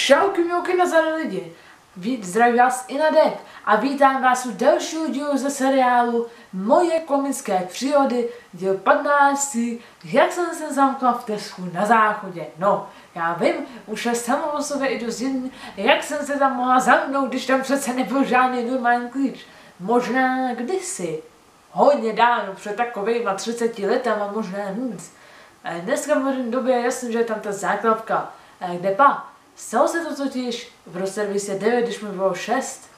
Čauky mouky na zadu lidi, zdraví vás i Nadek a vítám vás u dalšího dílu ze seriálu Moje komické přírody, díl 15. Jak jsem se zamkla v Tesku na záchodě. No, já vím, už je samo o sobě i dost jedný, jak jsem se tam mohla zamknout, když tam přece nebyl žádný normální klíč. Možná kdysi, hodně dávno, před takovejma 30 letama, možná víc. Dneska v moderní době je jasný, že je tam ta základka. Kde pa? Stalo se to totiž v roce 2009, když mi bylo 6.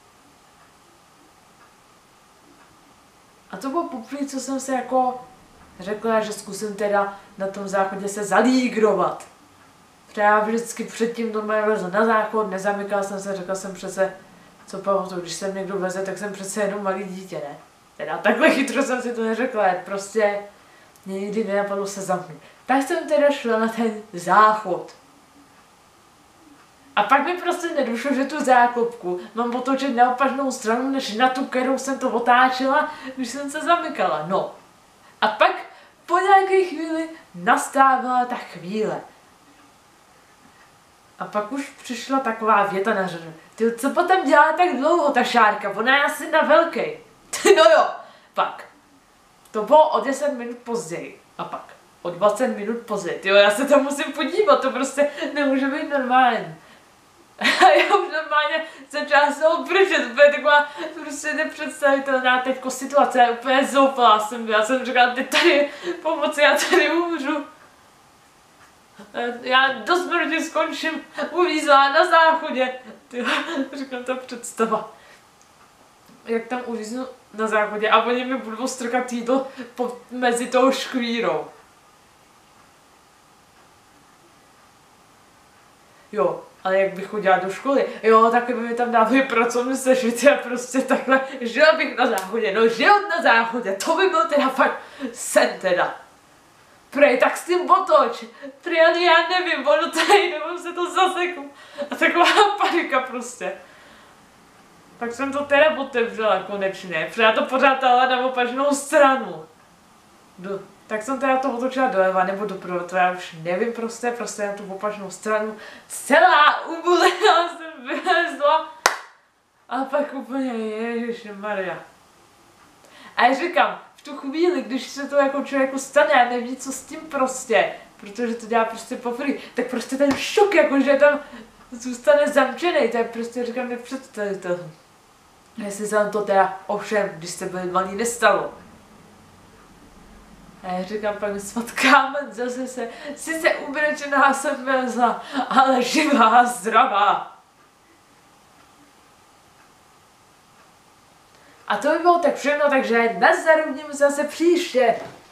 A to bylo poprvé, co jsem se jako řekla, že zkusím teda na tom záchodě se zalígrovat. Protože já vždycky předtím normálně lezl na záchod, nezamykal jsem se, řekla jsem přece, co pamatuju, když sem někdo veze, tak jsem přece jenom malý dítě, ne? Teda takhle chytro jsem si to neřekla, prostě mě nikdy nenapadlo se zamknout. Tak jsem teda šla na ten záchod. A pak mi prostě nedošlo, že tu záklopku mám otočit na opačnou stranu, než na tu, kterou jsem to otáčela, když jsem se zamykala. No. A pak po nějaké chvíli nastávala ta chvíle. A pak už přišla taková věta na řadu. Ty, co potom dělá tak dlouho ta šárka? Ona je asi na velký. No jo. Pak. To bylo o 10 minut později. A pak. O 20 minut později. Tyjo, já se tam musím podívat, to prostě nemůže být normální. A já už normálně začala se obrčet, úplně taková prostě nepředstavitelná teďko situace, já úplně zoufalá jsem byla, jsem říkala, teď tady pomoci, já tady umřu. Já do smrti skončím uvízlá na záchodě. Říkám, ta představa. Jak tam uvíznu na záchodě a oni mi budou strkat jídlo mezi tou škvírou. Jo. Ale jak bych chodila do školy, jo, tak by mi tam dávali pracovní sešity a prostě takhle, žila bych na záchodě, no život na záchodě, to by byl teda fakt sen teda. Prej, tak s tím otoč, prej, ale já nevím, ono tady, nebo se to zaseknu. A taková panika prostě. Tak jsem to teda otevřela konečně, protože já to pořád dala na opačnou stranu. Tak jsem teda to otočila doleva nebo doprava, to já už nevím prostě na tu opačnou stranu. Celá ubolená jsem vylezla a pak úplně ježišmarja. A já říkám, v tu chvíli, když se to jako člověku stane a neví co s tím prostě, protože to dělá prostě poprvé, tak prostě ten šok, jako že tam zůstane zamčený, tak prostě říkám nepředstavitelný. Jestli se vám to teda ovšem, když jste byli malí, nestalo. A já říkám, pak s fotkáme, zase se, sice ubrečená jsem vylezla, ale živá a zdravá. A to by bylo tak všechno, takže nazdar, uvidíme zase příště.